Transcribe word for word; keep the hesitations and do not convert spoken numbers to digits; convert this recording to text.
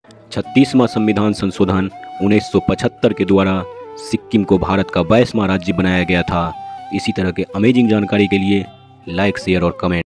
छत्तीसवां संविधान संशोधन उन्नीस सौ पचहत्तर के द्वारा सिक्किम को भारत का बाईसवां राज्य बनाया गया था। इसी तरह के अमेजिंग जानकारी के लिए लाइक, शेयर और कमेंट